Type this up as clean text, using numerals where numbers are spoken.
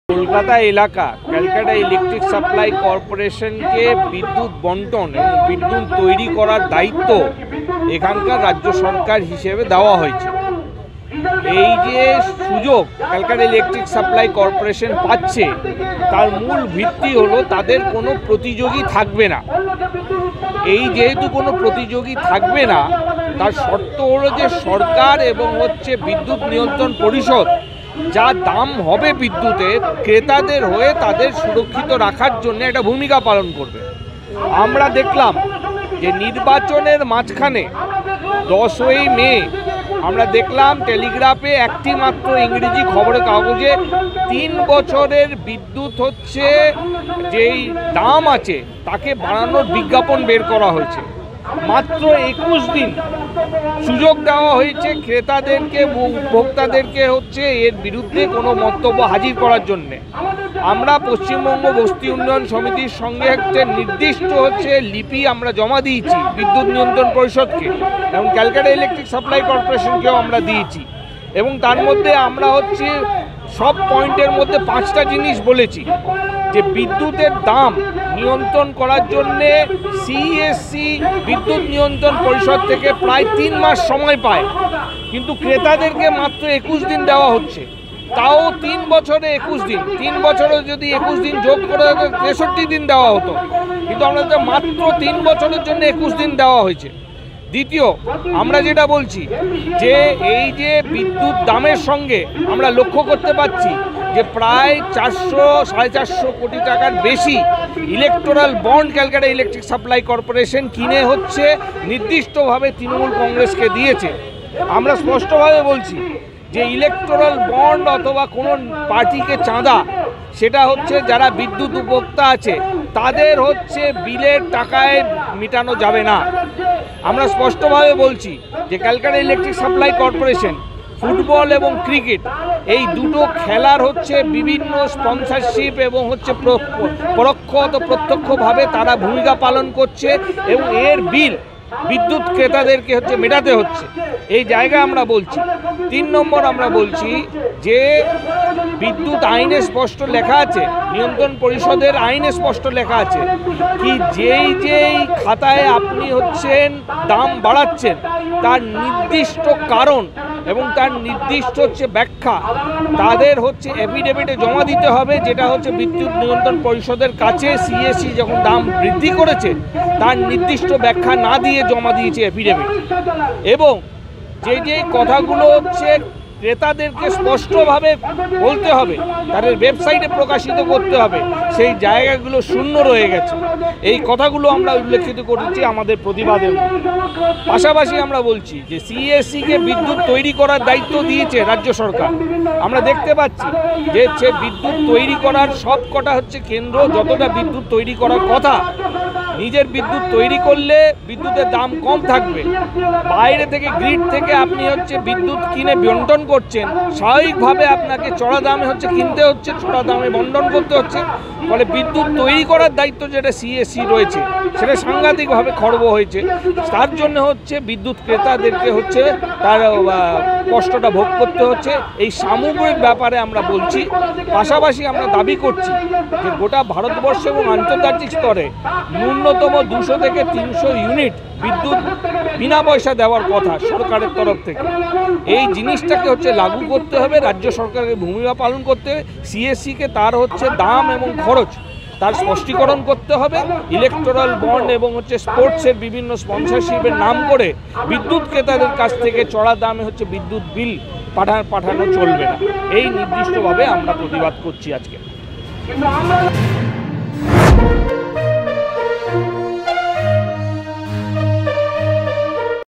কলকাতা এলাকা Calcutta electric supply কর্পোরেশনকে বিদ্যুৎ বন্টন এবং বিদ্যুৎ তৈরি করার দায়িত্ব এখানকার রাজ্য সরকার হিসেবে দেওয়া হয়েছে। এই যে সুযোগ ক্যালকাটা ইলেকট্রিক সাপ্লাই কর্পোরেশন পাচ্ছে তার মূল ভিত্তি হলো তাদের কোনো প্রতিযোগী থাকবে না। এই যেহেতু কোনো প্রতিযোগী থাকবে না তার শর্ত হলো যে সরকার এবং বিদ্যুৎ নিয়ন্ত্রণ পরিষদ যা দাম হবে বিদ্যুতের ক্রেতাদের হয়ে তাদের সুরক্ষিত রাখার জন্য একটা ভূমিকা পালন করবে। আমরা দেখলাম যে নির্বাচনের মাঝখানে 10ই মে আমরা দেখলাম টেলিগ্রাফে একটি মাত্র ইংরেজি খবরের কাগজে 3 বছরের বিদ্যুৎ যেই দাম আছে তাকে বাড়ানোর বিজ্ঞাপন বের করা হয়েছে। মাত্র 21 দিন সুযোগ দেওয়া হয়েছে ক্রেতাদেরকে উপভোক্তাদেরকে এর বিরুদ্ধে কোনো মন্তব্য হাজির করার জন্যে। আমরা পশ্চিমবঙ্গ বস্তি উন্নয়ন সমিতির সঙ্গে একটা নির্দিষ্ট লিপি আমরা জমা দিয়েছি বিদ্যুৎ নিয়ন্ত্রণ পরিষদকে এবং ক্যালকাটা ইলেকট্রিক সাপ্লাই কর্পোরেশনকেও আমরা দিয়েছি এবং তার মধ্যে আমরা সব পয়েন্টের মধ্যে 5টা জিনিস বলেছি যে বিদ্যুতের দাম নিয়ন্ত্রণ করার জন্যে সিএসসি বিদ্যুৎ নিয়ন্ত্রণ পরিষদ থেকে প্রায় 3 মাস সময় পায়, কিন্তু ক্রেতাদেরকে মাত্র 21 দিন দেওয়া হচ্ছে। তাও 3 বছরে 21 দিন, 3 বছরে যদি 21 দিন যোগ করে 63 দিন দেওয়া হতো, কিন্তু আমাদের মাত্র 3 বছরের জন্য 21 দিন দেওয়া হয়েছে। দ্বিতীয়, আমরা যেটা বলছি যে এই যে বিদ্যুৎ দামের সঙ্গে আমরা লক্ষ্য করতে পারছি যে প্রায় 400-450 কোটি টাকার বেশি electoral bond Calcutta electric supply corporation কিনে নির্দিষ্টভাবে তৃণমূল কংগ্রেসকে দিয়েছে। আমরা স্পষ্টভাবে বলছি যে ইলেকটোরাল বন্ড অথবা কোনো পার্টিকে চাঁদা সেটা যারা বিদ্যুৎ উপভোক্তা আছে তাদের বিলের টাকায় মেটানো যাবে না। আমরা স্পষ্টভাবে বলছি যে Calcutta electric supply corporation football এবং ক্রিকেট এই দুটো খেলার বিভিন্ন স্পন্সরশিপ এবং পরোক্ষ অথবা প্রত্যক্ষভাবে তারা ভূমিকা পালন করছে এবং এর বিল বিদ্যুৎ ক্রেতাদেরকে মেটাতে হচ্ছে। এই জায়গায় আমরা বলছি 3 নম্বর আমরা বলছি যে বিদ্যুৎ আইনে স্পষ্ট লেখা আছে, নিয়ন্ত্রণ পরিষদের আইনে স্পষ্ট লেখা আছে কি যেই খাতায় আপনি দাম বাড়াচ্ছেন তার নির্দিষ্ট কারণ এবং তার নির্দিষ্ট ব্যাখ্যা তাদের এফিডেভিটে জমা দিতে হবে, যেটা বিদ্যুৎ নিয়ন্ত্রণ পরিষদের কাছে সিএসসি যখন দাম বৃদ্ধি করেছে তার নির্দিষ্ট ব্যাখ্যা না দিয়ে জমা দিয়েছে এফিডেভিট। এবং যে কথাগুলো ক্রেতাদেরকে স্পষ্টভাবে বলতে হবে, তাদের ওয়েবসাইটে প্রকাশিত করতে হবে, সেই জায়গাগুলো শূন্য রয়ে গেছে। এই কথাগুলো আমরা উল্লেখিত করেছি আমাদের প্রতিবাদের মধ্যে। পাশাপাশি আমরা বলছি যে সিএসসিকে বিদ্যুৎ তৈরি করার দায়িত্ব দিয়েছে রাজ্য সরকার। আমরা দেখতে পাচ্ছি যে বিদ্যুৎ তৈরি করার সব কটা কেন্দ্র যতটা বিদ্যুৎ তৈরি করার কথা, নিজের বিদ্যুৎ তৈরি করলে বিদ্যুতের দাম কম থাকবে। বাইরে থেকে গ্রিড থেকে আপনি বিদ্যুৎ কিনে বন্টন করছেন, স্বাভাবিকভাবে আপনাকে চড়া দামে কিনতে হচ্ছে, চড়া দামে বন্টন করতে হচ্ছে। ফলে বিদ্যুৎ তৈরি করার দায়িত্ব যেটা সিএসসি রয়েছে সেটা সাংঘাতিকভাবে খর্ব হয়েছে। তার জন্য বিদ্যুৎ ক্রেতাদেরকে তার কষ্টটা ভোগ করতে হচ্ছে। এই সামগ্রিক ব্যাপারে আমরা বলছি। পাশাপাশি আমরা দাবি করছি যে গোটা ভারতবর্ষ এবং আন্তর্জাতিক স্তরে ন্যূনতম 200 থেকে 300 ইউনিট বিদ্যুৎ বিনা পয়সা দেওয়ার কথা সরকারের তরফ থেকে। এই জিনিসটাকে লাগু করতে হবে, রাজ্য সরকারের ভূমিকা পালন করতে হবে। সিএসসিকে তার দাম এবং খরচ তার স্পষ্টীকরণ করতে হবে। ইলেকটোরাল বন্ড এবং স্পোর্টসের বিভিন্ন স্পন্সরশিপের নাম করে বিদ্যুৎ ক্রেতাদের কাছ থেকে চড়া দামে বিদ্যুৎ বিল পাঠানো চলবে না। এই নির্দিষ্টভাবে আমরা প্রতিবাদ করছি আজকে।